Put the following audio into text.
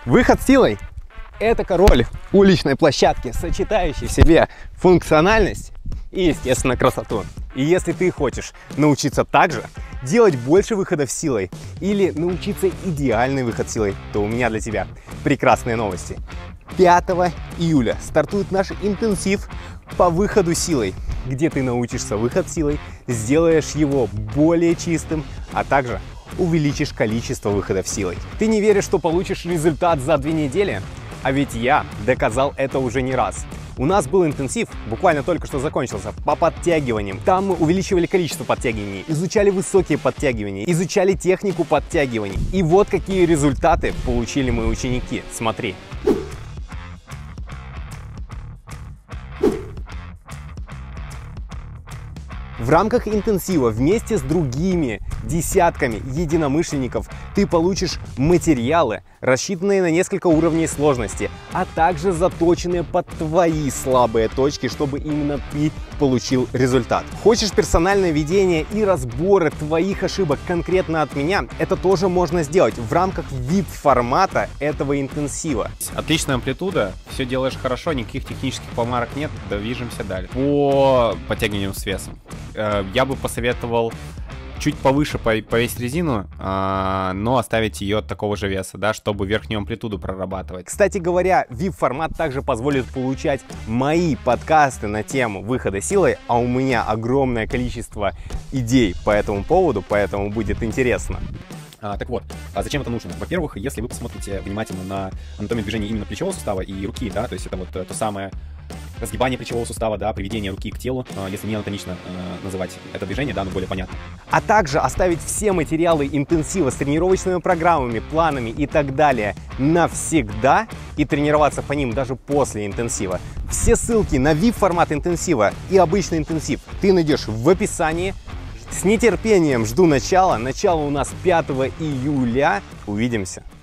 Выход силой – это король уличной площадки, сочетающий в себе функциональность и, естественно, красоту. И если ты хочешь научиться также делать больше выходов силой или научиться идеальный выход силой, то у меня для тебя прекрасные новости. 5 июля стартует наш интенсив по выходу силой, где ты научишься выход силой, сделаешь его более чистым, а также увеличишь количество выходов силой. Ты не веришь, что получишь результат за 2 недели? А ведь я доказал это уже не раз. У нас был интенсив, буквально только что закончился, по подтягиваниям. Там мы увеличивали количество подтягиваний, изучали высокие подтягивания, изучали технику подтягиваний. И вот какие результаты получили мои ученики. Смотри. В рамках интенсива вместе с другими десятками единомышленников ты получишь материалы, рассчитанные на несколько уровней сложности, а также заточенные под твои слабые точки, чтобы именно ты получил результат. Хочешь персональное ведение и разборы твоих ошибок конкретно от меня? Это тоже можно сделать в рамках VIP-формата этого интенсива. Отличная амплитуда, все делаешь хорошо, никаких технических помарок нет, движемся дальше. По подтягиванию с весом я бы посоветовал чуть повыше повесить резину, но оставить ее такого же веса, да, чтобы верхнюю амплитуду прорабатывать. Кстати говоря, VIP-формат также позволит получать мои подкасты на тему выхода силой, а у меня огромное количество идей по этому поводу, поэтому будет интересно. Так вот, зачем это нужно? Во-первых, если вы посмотрите внимательно на анатомию движения именно плечевого сустава и руки, да, то есть это вот то самое разгибание плечевого сустава, да, приведение руки к телу, если не анатомично называть это движение, да, но более понятно. А также оставить все материалы интенсива с тренировочными программами, планами и так далее навсегда и тренироваться по ним даже после интенсива. Все ссылки на VIP-формат интенсива и обычный интенсив ты найдешь в описании. С нетерпением жду начала. Начало у нас 5 июля. Увидимся.